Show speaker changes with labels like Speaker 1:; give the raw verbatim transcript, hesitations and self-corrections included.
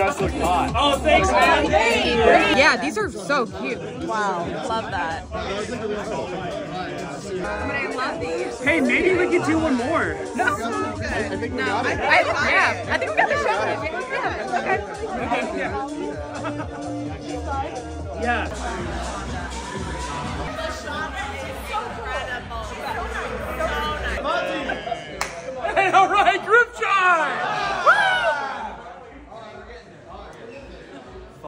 Speaker 1: dress look hot.
Speaker 2: Oh, thanks, man.
Speaker 3: Yeah, these are so cute.
Speaker 4: Wow, love that.
Speaker 3: I mean, I love these.
Speaker 2: Hey, maybe we could do one more.
Speaker 3: No, no, I, I, yeah, I think we got the challenge. Yeah, okay.
Speaker 2: Okay, yeah. Yeah.